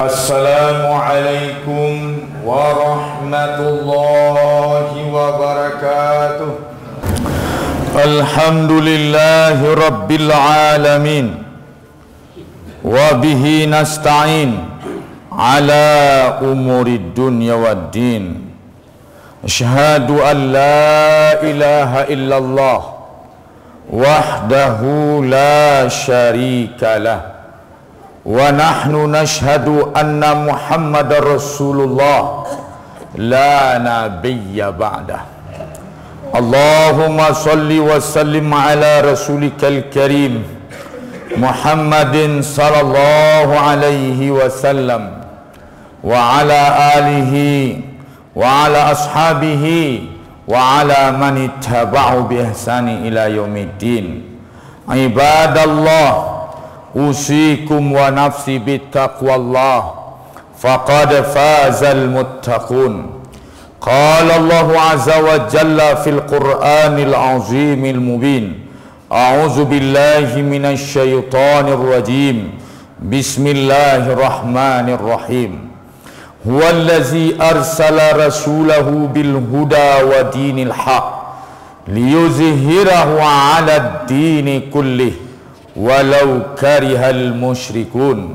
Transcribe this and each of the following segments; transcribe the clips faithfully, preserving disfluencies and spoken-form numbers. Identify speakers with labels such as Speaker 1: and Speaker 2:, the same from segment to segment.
Speaker 1: Assalamualaikum warahmatullahi wabarakatuh. Alhamdulillahi rabbil alamin. Wa bihi nasta'in ala umurid dunya waddin. Asyhadu an la ilaha illallah wahdahu la syarika lah. Wa nahnu nashhadu anna Muhammadar Rasulullah la nabiyya ba'dah. Allahumma salli wa sallim ala rasulikal karim Muhammadin sallallahu alaihi wasallam wa ala alihi wa ala ashabihi wa ala man ittaba'u bi ihsani ila yaumiddin. Ibadallah, usikum wa nafsi bittaqwallah, faqad fazal muttaqun. Qala Allahu azza wa jalla fil Qur'anil azimil mubin. A'udzu billahi minasy syaithanir rajim. Bismillahirrahmanirrahim. Huwallazi arsala rasulahu bil huda wa dinil haq liyuzhirahu 'alad dini kullih walau karihal musyrikun.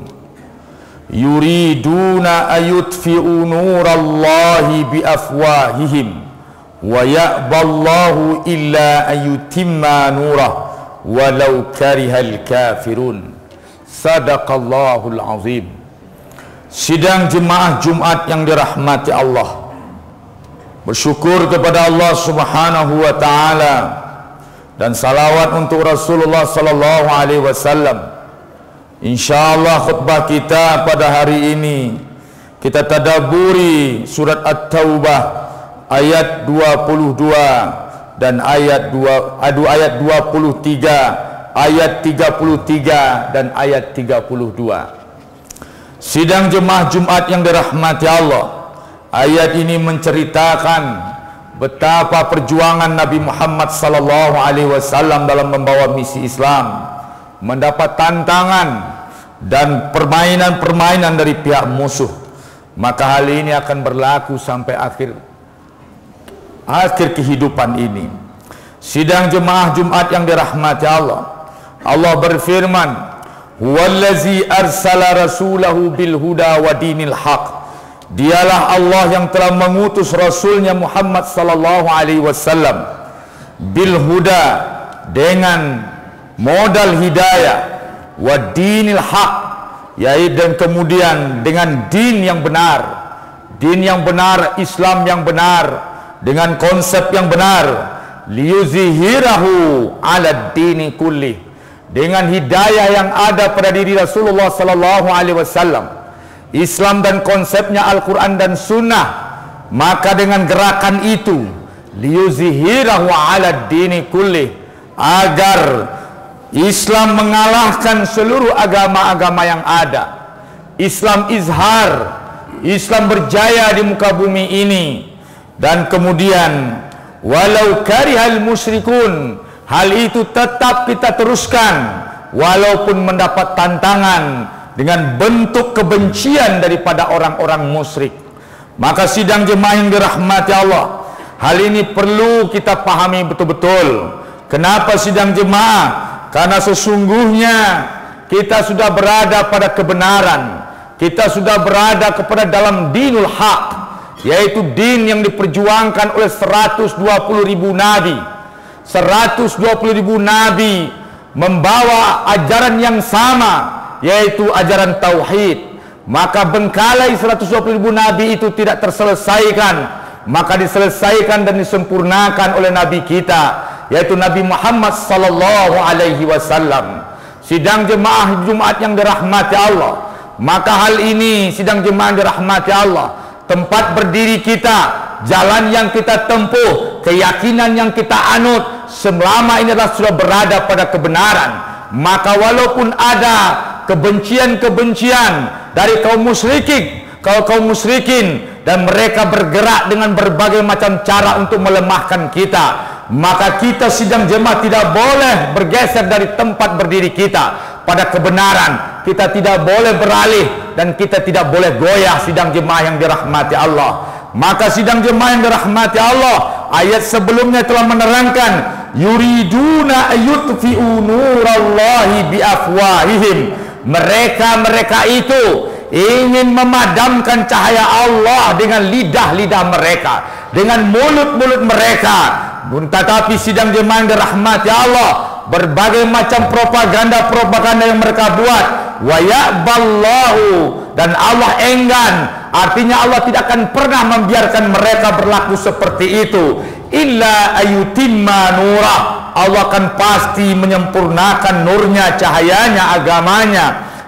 Speaker 1: Yuriduna ayutfi'u nurallahi biafwahihim wa ya'ballahu illa ayutimma nurah walau karihal kafirun. Sadaqallahul azim. Sidang jemaah Jumat yang dirahmati Allah, bersyukur kepada Allah subhanahu wa ta'ala dan salawat untuk Rasulullah sallallahu alaihi wasallam. Insyaallah khutbah kita pada hari ini kita tadabburi surat At-Taubah ayat dua puluh dua dan ayat dua ayat dua puluh tiga, ayat tiga puluh tiga dan ayat tiga puluh dua. Sidang jemaah Jumat yang dirahmati Allah, ayat ini menceritakan betapa perjuangan Nabi Muhammad sallallahu alaihi wasallam dalam membawa misi Islam mendapat tantangan dan permainan-permainan dari pihak musuh. Maka hal ini akan berlaku sampai akhir akhir kehidupan ini. Sidang jemaah Jumat yang dirahmati Allah, Allah berfirman, huwallazi arsala rasulahu bil huda wa dinil haq. Dialah Allah yang telah mengutus Rasulnya Muhammad sallallahu alaihi wasallam bil huda, dengan modal hidayah, wa dinil haq, yaitu dan kemudian dengan din yang benar, din yang benar, Islam yang benar, dengan konsep yang benar, liyuzhirahu ala dini kulli, dengan hidayah yang ada pada diri Rasulullah sallallahu alaihi wasallam, Islam dan konsepnya Al-Quran dan Sunnah. Maka dengan gerakan itu, liyuzhirahu ala dini kulli, agar Islam mengalahkan seluruh agama-agama yang ada. Islam izhar, Islam berjaya di muka bumi ini. Dan kemudian walau karihal musyrikun, hal itu tetap kita teruskan walaupun mendapat tantangan dengan bentuk kebencian daripada orang-orang musyrik. Maka sidang jemaah yang dirahmati Allah, hal ini perlu kita pahami betul-betul. Kenapa sidang jemaah? Karena sesungguhnya kita sudah berada pada kebenaran, kita sudah berada kepada dalam dinul haq, yaitu din yang diperjuangkan oleh seratus dua puluh ribu nabi. seratus dua puluh ribu nabi membawa ajaran yang sama, yaitu ajaran tauhid. Maka bengkalai seratus dua puluh ribu nabi itu tidak terselesaikan, maka diselesaikan dan disempurnakan oleh nabi kita, yaitu Nabi Muhammad sallallahu alaihi wasallam. Sidang jemaah Jumat yang dirahmati Allah, maka hal ini sidang jemaah yang dirahmati Allah, tempat berdiri kita, jalan yang kita tempuh, keyakinan yang kita anut, selama ini adalah sudah berada pada kebenaran. Maka walaupun ada kebencian-kebencian dari kaum musyrikin, kaum kaum musyrikin, dan mereka bergerak dengan berbagai macam cara untuk melemahkan kita, maka kita sidang jemaah tidak boleh bergeser dari tempat berdiri kita pada kebenaran. Kita tidak boleh beralih dan kita tidak boleh goyah sidang jemaah yang dirahmati Allah. Maka sidang jemaah yang dirahmati Allah, ayat sebelumnya telah menerangkan yuriduna ayutfi'u nurallahi biafwahihim. Mereka-mereka itu ingin memadamkan cahaya Allah dengan lidah-lidah mereka, dengan mulut-mulut mereka. Tetapi sidang jemaah yang dirahmati Allah, berbagai macam propaganda-propaganda yang mereka buat, wa ya'ballahu, dan Allah enggan, artinya Allah tidak akan pernah membiarkan mereka berlaku seperti itu, illa ayutimma nurah, Allah akan pasti menyempurnakan nurnya, cahayanya, agamanya,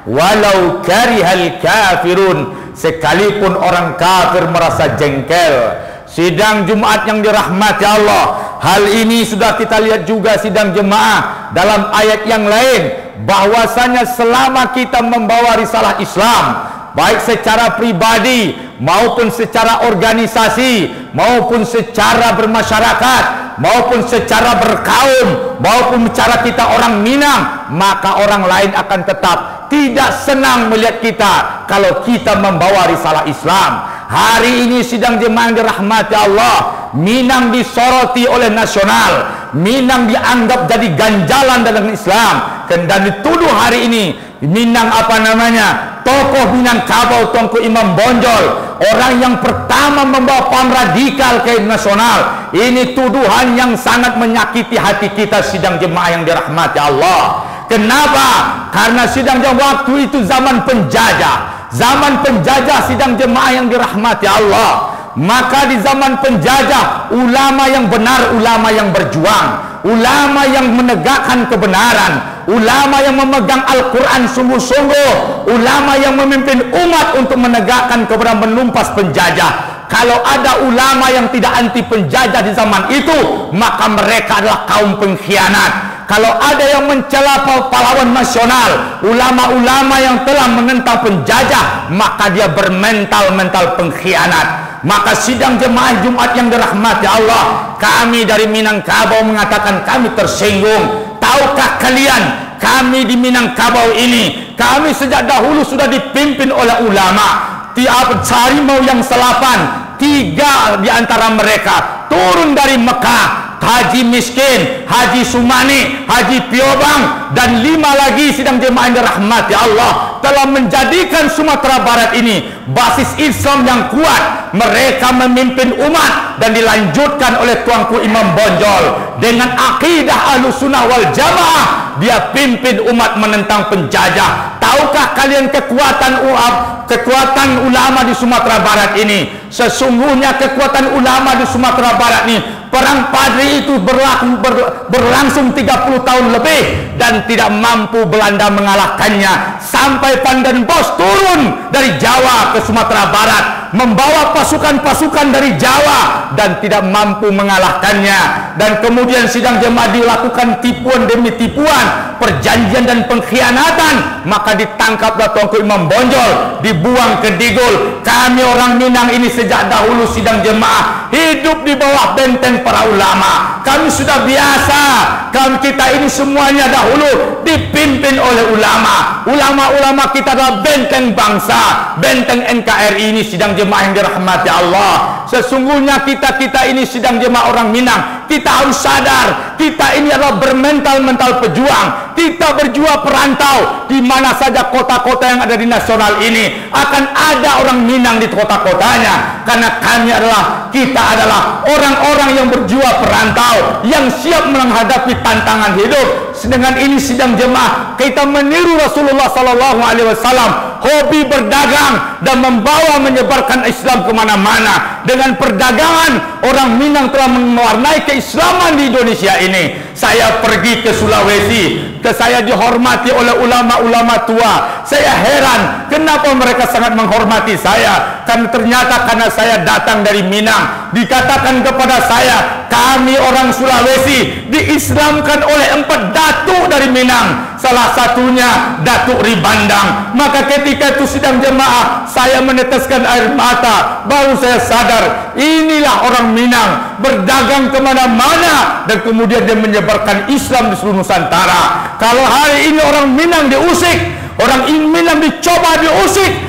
Speaker 1: walau karihal kafirun, sekalipun orang kafir merasa jengkel. Sidang Jumat yang dirahmati Allah, hal ini sudah kita lihat juga sidang jemaah dalam ayat yang lain, bahwasanya selama kita membawa risalah Islam, baik secara pribadi maupun secara organisasi maupun secara bermasyarakat maupun secara berkaum maupun secara kita orang Minang, maka orang lain akan tetap tidak senang melihat kita kalau kita membawa risalah Islam. Hari ini sidang jemaah yang dirahmati Allah, Minang disoroti oleh nasional, Minang dianggap jadi ganjalan dalam Islam, dan dituduh hari ini Minang apa namanya, tokoh Minangkabau Tuanku Imam Bonjol, orang yang pertama membawa paham radikal ke nasional. Ini tuduhan yang sangat menyakiti hati kita sidang jemaah yang dirahmati Allah. Kenapa? Karena sidang jemaah waktu itu zaman penjajah, zaman penjajah sidang jemaah yang dirahmati Allah. Maka di zaman penjajah, ulama yang benar, ulama yang berjuang, ulama yang menegakkan kebenaran, ulama yang memegang Al-Quran sungguh-sungguh, ulama yang memimpin umat untuk menegakkan kebenaran, menumpas penjajah. Kalau ada ulama yang tidak anti penjajah di zaman itu, maka mereka adalah kaum pengkhianat. Kalau ada yang mencela pahlawan nasional, ulama-ulama yang telah menentang penjajah, maka dia bermental-mental pengkhianat. Maka sidang jemaah Jumat yang dirahmati Allah, kami dari Minangkabau mengatakan kami tersinggung. Tahukah kalian, kami di Minangkabau ini, kami sejak dahulu sudah dipimpin oleh ulama. Tiap harimau yang selapan, tiga di antara mereka turun dari Mekah, Haji Miskin, Haji Sumani, Haji Piobang, dan lima lagi sidang jemaah yang dirahmati Allah telah menjadikan Sumatera Barat ini basis Islam yang kuat. Mereka memimpin umat dan dilanjutkan oleh Tuanku Imam Bonjol dengan akidah Ahlussunnah wal Jamaah. Dia pimpin umat menentang penjajah. Tahukah kalian kekuatan uap, kekuatan ulama di Sumatera Barat ini? Sesungguhnya kekuatan ulama di Sumatera Barat ini, perang Padri itu berlaku, ber, berlangsung tiga puluh tahun lebih dan tidak mampu Belanda mengalahkannya. Sampai Pandan Bos turun dari Jawa ke Sumatera Barat membawa pasukan-pasukan dari Jawa dan tidak mampu mengalahkannya. Dan kemudian sidang jemaah dilakukan tipuan demi tipuan, perjanjian dan pengkhianatan, maka ditangkaplah Tuanku Imam Bonjol, dibuang ke Digul. Kami orang Minang ini sejak dahulu sidang jemaah hidup di bawah benteng para ulama. Kami sudah biasa, kami kita ini semuanya dahulu dipimpin oleh ulama. Ulama-ulama kita adalah benteng bangsa, benteng N K R I ini sidang jemaah yang dirahmati Allah. Sesungguhnya kita-kita ini sidang jemaah orang Minang, kita harus sadar, kita ini adalah bermental-mental pejuang. Kita berjuang perantau di mana saja kota-kota yang ada di nasional ini, akan ada orang Minang di kota-kotanya. Karena kami adalah, kita adalah orang-orang yang berjuang perantau, yang siap menghadapi tantangan hidup. Dengan ini sidang jemaah kita meniru Rasulullah Sallallahu Alaihi Wasallam, hobi berdagang dan membawa menyebarkan Islam kemana-mana. Dengan perdagangan, orang Minang telah mewarnai keislaman di Indonesia ini. Saya pergi ke Sulawesi, ke saya dihormati oleh ulama-ulama tua. Saya heran kenapa mereka sangat menghormati saya, karena ternyata karena saya datang dari Minang. Dikatakan kepada saya, kami orang Sulawesi diislamkan oleh empat datuk dari Minang, salah satunya Datuk Ribandang. Maka ketika itu sidang jemaah, saya meneteskan air mata, baru saya sadar inilah orang Minang berdagang kemana-mana dan kemudian dia menyebarkan Islam di seluruh Nusantara. Kalau hari ini orang Minang diusik, orang Minang dicoba diusik,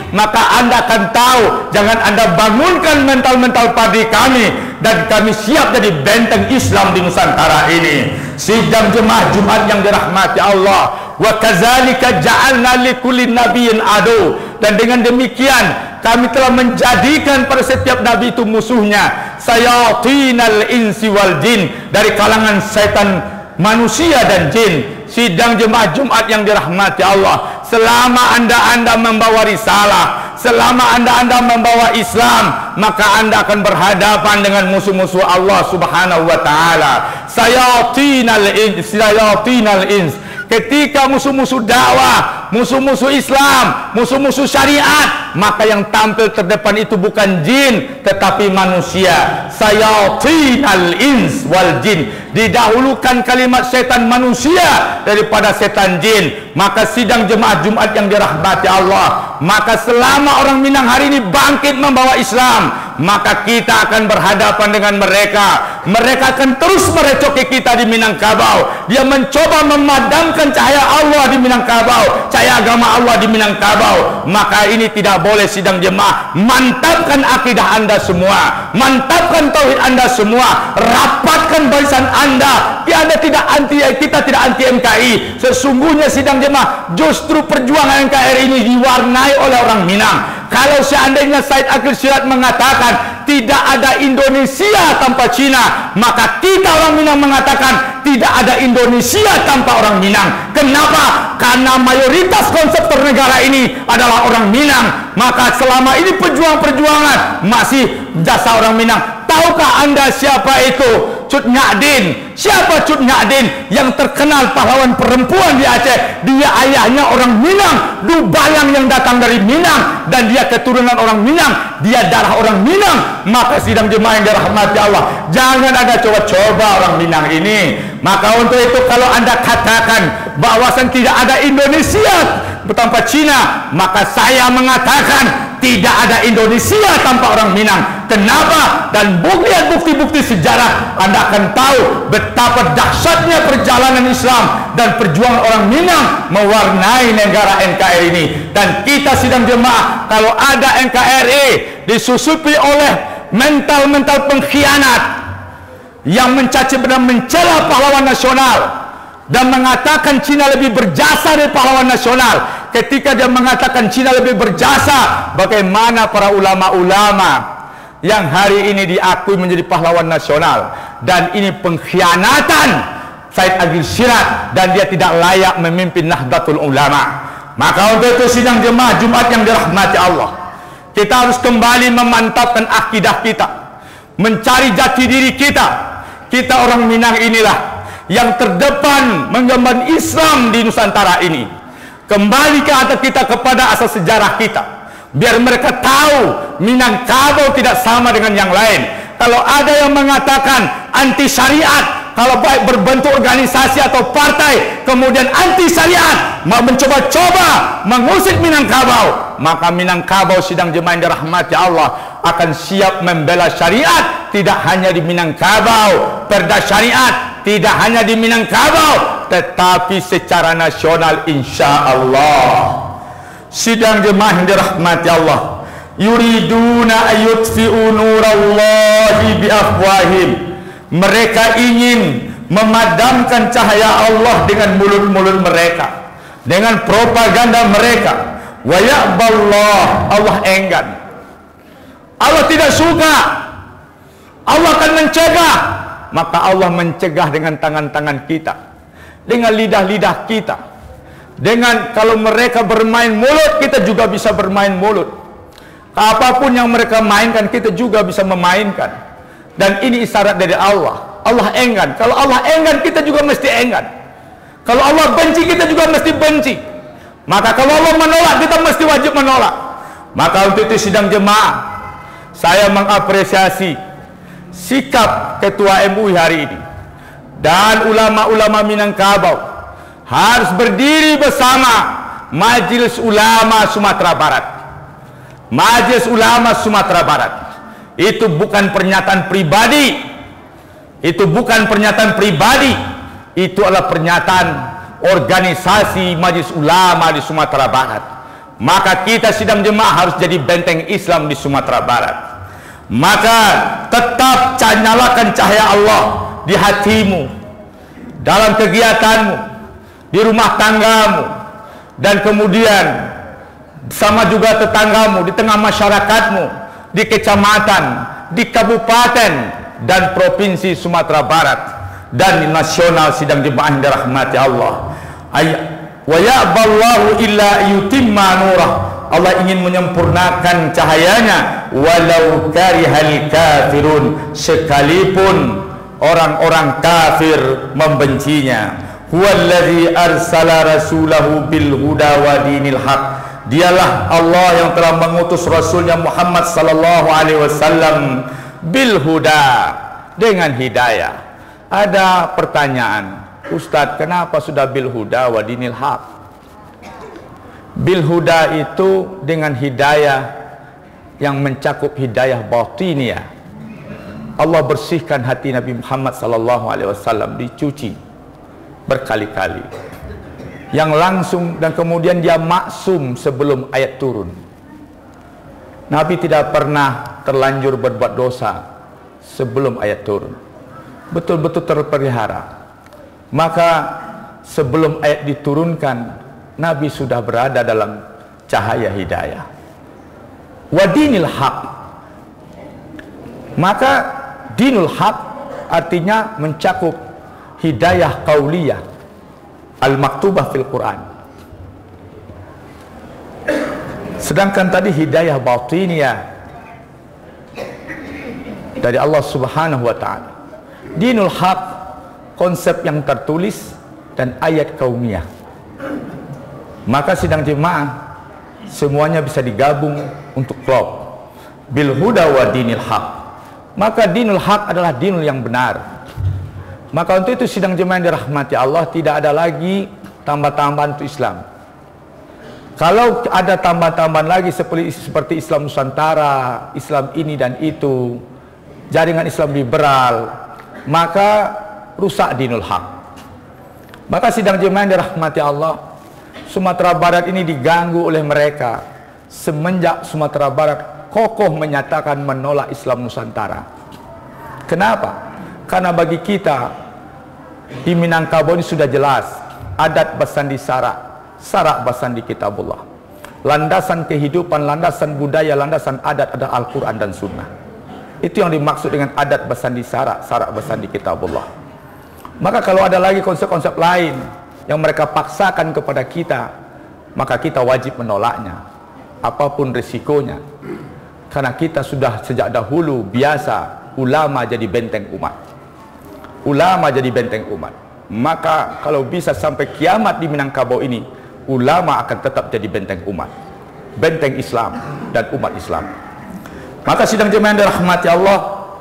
Speaker 1: maka Anda akan tahu. Jangan Anda bangunkan mental-mental padi kami, dan kami siap jadi benteng Islam di Nusantara ini. Sidang jemaah Jumat yang dirahmati Allah, wa kadzalika ja'alna likulli nabiyyin adu, dan dengan demikian kami telah menjadikan pada setiap nabi itu musuhnya, sayatinal insi wal jin, dari kalangan setan manusia dan jin. Sidang jemaah Jumat yang dirahmati Allah, selama anda-anda membawa risalah, selama anda-anda membawa Islam, maka anda akan berhadapan dengan musuh-musuh Allah subhanahu wa ta'ala. Sayatinal ins, sayatinal ins. Ketika musuh-musuh dakwah, musuh-musuh Islam, musuh-musuh syariat, maka yang tampil terdepan itu bukan jin tetapi manusia. Sayatinal ins wal jin, didahulukan kalimat setan manusia daripada setan jin. Maka sidang jemaah Jumat yang dirahmati Allah, maka selama orang Minang hari ini bangkit membawa Islam, maka kita akan berhadapan dengan mereka. Mereka akan terus merecoki kita di Minangkabau. Dia mencoba memadamkan cahaya Allah di Minangkabau, cahaya agama Allah di Minangkabau. Maka ini tidak boleh sidang jemaah. Mantapkan akidah anda semua, mantapkan tauhid anda semua, rapatkan barisan anda. Anda tidak anti, kita tidak anti M K I. Sesungguhnya sidang jemaah, justru perjuangan N K R I ini diwarnai oleh orang Minang. Kalau seandainya Said Akil Siraj mengatakan tidak ada Indonesia tanpa Cina, maka kita orang Minang mengatakan tidak ada Indonesia tanpa orang Minang. Kenapa? Karena mayoritas konsep bernegara ini adalah orang Minang. Maka selama ini perjuangan-perjuangan masih jasa orang Minang. Tahukah anda siapa itu Cut Nyadin? Siapa Cut Nyadin? Yang terkenal pahlawan perempuan di Aceh. Dia ayahnya orang Minang, Dubayang yang datang dari Minang, dan dia keturunan orang Minang, dia darah orang Minang. Maka sidang jemaah yang dirahmati Allah, jangan ada coba-coba orang Minang ini. Maka untuk itu kalau anda katakan bahwasan tidak ada Indonesia tanpa Cina, maka saya mengatakan tidak ada Indonesia tanpa orang Minang. Kenapa? Dan bukti-bukti sejarah, anda akan tahu betapa dahsyatnya perjalanan Islam dan perjuangan orang Minang mewarnai negara N K R I ini. Dan kita sidang jemaah, kalau ada N K R I disusupi oleh mental-mental pengkhianat yang mencaci dan mencela pahlawan nasional dan mengatakan Cina lebih berjasa dari pahlawan nasional. Ketika dia mengatakan Cina lebih berjasa, bagaimana para ulama-ulama yang hari ini diakui menjadi pahlawan nasional? Dan ini pengkhianatan Said Akil Siraj, dan dia tidak layak memimpin Nahdlatul Ulama. Maka untuk itu sidang jemaah Jumat yang dirahmati Allah, kita harus kembali memantapkan akidah kita, mencari jati diri kita. Kita orang Minang inilah yang terdepan menggemban Islam di Nusantara ini. Kembali ke atas kita kepada asal sejarah kita, biar mereka tahu Minangkabau tidak sama dengan yang lain. Kalau ada yang mengatakan anti syariat, kalau baik berbentuk organisasi atau partai kemudian anti syariat, mau mencoba-coba mengusik Minangkabau, maka Minangkabau sidang jemaah yang dirahmati Allah akan siap membela syariat. Tidak hanya di Minangkabau, perda syariat tidak hanya di Minangkabau, tetapi secara nasional insya Allah. Sidang jemaah yang dirahmati Allah, yuriduna ayutfi'u nurallahi biafwahim, mereka ingin memadamkan cahaya Allah dengan mulut-mulut mereka, dengan propaganda mereka. Wa ya'ballah, Allah enggan, Allah tidak suka, Allah akan mencegah. Maka Allah mencegah dengan tangan-tangan kita, dengan lidah-lidah kita, dengan kalau mereka bermain mulut, kita juga bisa bermain mulut. Apapun yang mereka mainkan, kita juga bisa memainkan. Dan ini isyarat dari Allah. Allah enggan. Kalau Allah enggan, kita juga mesti enggan. Kalau Allah benci, kita juga mesti benci. Maka kalau Allah menolak, kita mesti wajib menolak. Maka untuk itu sidang jemaah, saya mengapresiasi sikap Ketua M U I hari ini dan ulama-ulama Minangkabau harus berdiri bersama Majelis Ulama Sumatera Barat. Majelis Ulama Sumatera Barat itu bukan pernyataan pribadi, itu bukan pernyataan pribadi, itu adalah pernyataan organisasi Majelis Ulama di Sumatera Barat. Maka kita sidang jemaah harus jadi benteng Islam di Sumatera Barat. Maka tetap nyalakan cahaya Allah di hatimu, dalam kegiatanmu, di rumah tanggamu, dan kemudian sama juga tetanggamu, di tengah masyarakatmu, di kecamatan, di kabupaten dan provinsi Sumatera Barat, dan di nasional sidang jemaah yang dirahmati Allah. Wa ya'ballahu illa yutimma nurah. Allah ingin menyempurnakan cahayanya walau karihal kafirun, sekalipun orang-orang kafir membencinya. Huwallazi arsala rasulahu bil huda wa dinil haq. Dialah Allah yang telah mengutus Rasulnya Muhammad sallallahu alaihi wasallam bil huda, dengan hidayah. Ada pertanyaan, Ustadz, kenapa sudah bil huda wa dinil haq? Bil huda itu dengan hidayah yang mencakup hidayah batiniyah. Allah bersihkan hati Nabi Muhammad sallallahu alaihi wasallam, dicuci berkali-kali, yang langsung, dan kemudian dia maksum sebelum ayat turun. Nabi tidak pernah terlanjur berbuat dosa sebelum ayat turun, betul-betul terpelihara. Maka sebelum ayat diturunkan, Nabi sudah berada dalam cahaya hidayah. Wa dinil haq. Maka dinul haq artinya mencakup hidayah qauliyah al-maktubah fil Quran. Sedangkan tadi hidayah batiniyah dari Allah Subhanahu wa taala. Dinul haq, konsep yang tertulis, dan ayat kauniyah. Maka sidang jemaah semuanya bisa digabung untuk klub bil huda wa dinil haq. Maka dinul haq adalah dinul yang benar. Maka untuk itu sidang jemaah yang dirahmati Allah, tidak ada lagi tambah-tambahan untuk Islam. Kalau ada tambah-tambahan lagi seperti, seperti Islam Nusantara, Islam ini dan itu, jaringan Islam liberal, maka rusak dinul haq. Maka sidang jemaah yang dirahmati Allah, Sumatera Barat ini diganggu oleh mereka semenjak Sumatera Barat kokoh menyatakan menolak Islam Nusantara. Kenapa? Karena bagi kita di Minangkabau ini sudah jelas, adat basandi sarak, sarak basandi kitabullah. Landasan kehidupan, landasan budaya, landasan adat adalah Al-Quran dan Sunnah. Itu yang dimaksud dengan adat basandi sarak, sarak basandi kitabullah. Maka kalau ada lagi konsep-konsep lain yang mereka paksakan kepada kita, maka kita wajib menolaknya, apapun risikonya. Karena kita sudah sejak dahulu biasa ulama jadi benteng umat. Ulama jadi benteng umat. Maka kalau bisa sampai kiamat di Minangkabau ini, ulama akan tetap jadi benteng umat, benteng Islam dan umat Islam. Maka sidang jemaah yang dirahmati Allah,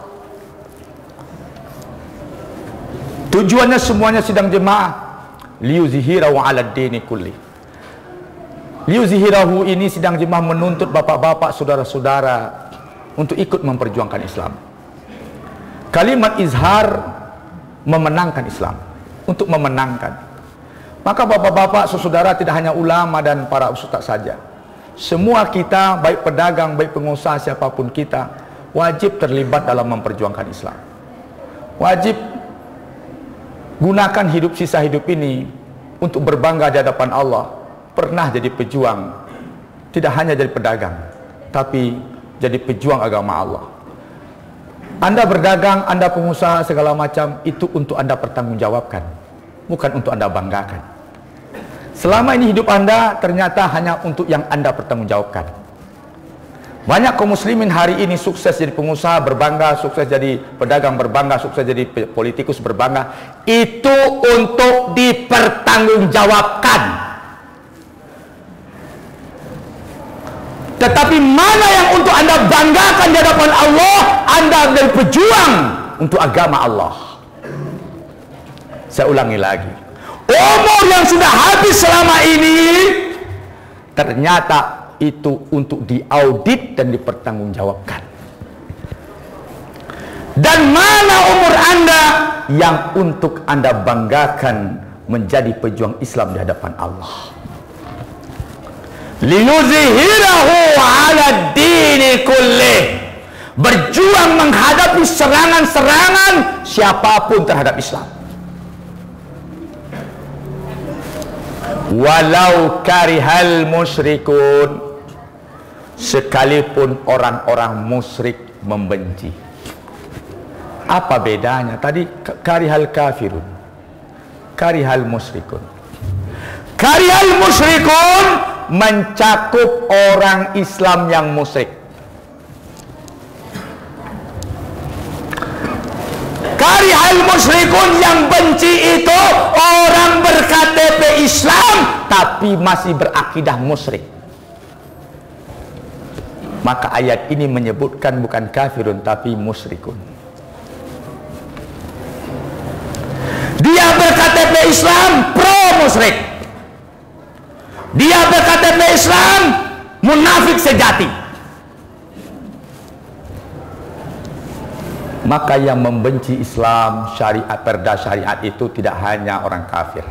Speaker 1: tujuannya semuanya sidang jemaah liyuzhirahu 'ala dini kulli. Liyuzhirahu ini sidang jemaah menuntut bapak-bapak, saudara-saudara untuk ikut memperjuangkan Islam. Kalimat izhar memenangkan Islam, untuk memenangkan. Maka bapak-bapak, saudara, tidak hanya ulama dan para ustaz saja. Semua kita, baik pedagang, baik pengusaha, siapapun kita, wajib terlibat dalam memperjuangkan Islam. Wajib gunakan hidup sisa hidup ini untuk berbangga di hadapan Allah. Pernah jadi pejuang, tidak hanya jadi pedagang, tapi jadi pejuang agama Allah. Anda berdagang, Anda pengusaha, segala macam, itu untuk Anda pertanggungjawabkan, bukan untuk Anda banggakan. Selama ini hidup Anda ternyata hanya untuk yang Anda pertanggungjawabkan. Banyak kaum muslimin hari ini sukses jadi pengusaha, berbangga, sukses jadi pedagang, berbangga, sukses jadi politikus, berbangga. Itu untuk dipertanggungjawabkan. Tetapi mana yang untuk Anda banggakan di hadapan Allah? Anda menjadi pejuang untuk agama Allah. Saya ulangi lagi. Umur yang sudah habis selama ini ternyata itu untuk diaudit dan dipertanggungjawabkan. Dan mana umur Anda yang untuk Anda banggakan menjadi pejuang Islam di hadapan Allah? liyuzhirahu 'ala dini kullih, berjuang menghadapi serangan-serangan siapapun terhadap Islam, walau karihal musyrikun, sekalipun orang-orang musyrik membenci. Apa bedanya? Tadi karihal kafirun, karihal musyrikun. Karihal musyrikun mencakup orang Islam yang musyrik. Karihal musyrikun yang benci itu orang ber-K T P Islam tapi masih berakidah musyrik. Maka ayat ini menyebutkan bukan kafirun tapi musyrikun. Dia ber-K T P Islam pro musyrik, dia ber-K T P Islam munafik sejati. Maka yang membenci Islam, syariat, perda syariat itu tidak hanya orang kafir.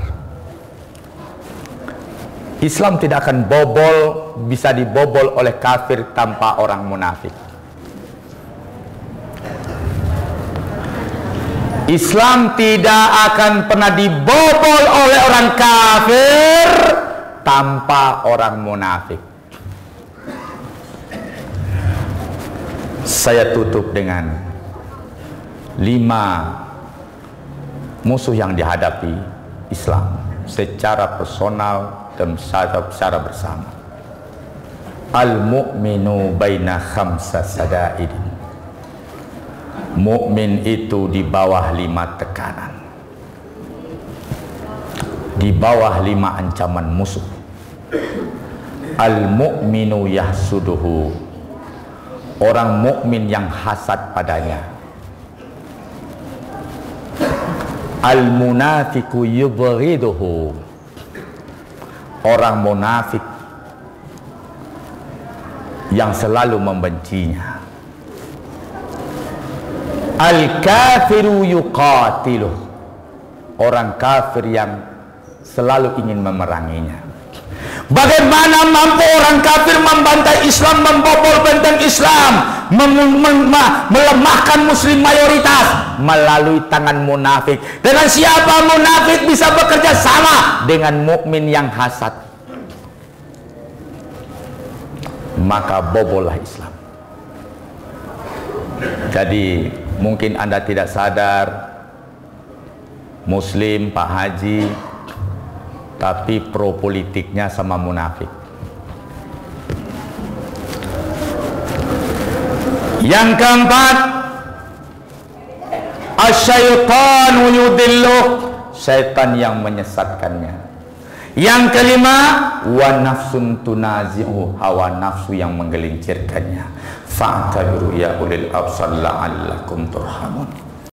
Speaker 1: Islam tidak akan bobol, bisa dibobol oleh kafir tanpa orang munafik. Islam tidak akan pernah dibobol oleh orang kafir tanpa orang munafik. Saya tutup dengan lima musuh yang dihadapi Islam secara personal dan secara, secara bersama. Al-mu'minu baina khamsa sadaidin. Mukmin itu di bawah lima tekanan, di bawah lima ancaman musuh. Al-mu'minu yahsuduhu, orang mukmin yang hasad padanya. Al-munafiku yubghiduhu, orang munafik yang selalu membencinya. Al-kafiru yuqatiluh, orang kafir yang selalu ingin memeranginya. Bagaimana mampu orang kafir membantai Islam, membobol benteng Islam, melemahkan muslim mayoritas? Melalui tangan munafik. Dengan siapa munafik bisa bekerja sama? Dengan mukmin yang hasad. Maka bobollah Islam. Jadi mungkin Anda tidak sadar, Muslim, Pak Haji, tapi pro politiknya sama munafik. Yang keempat, asyaitanu yudilluh, syaitan yang menyesatkannya. Yang kelima, wa nafsun tunazi'u, hawa nafsu yang menggelincirkannya. Fa'tabiru ya ulil absar la'allakum turhamun.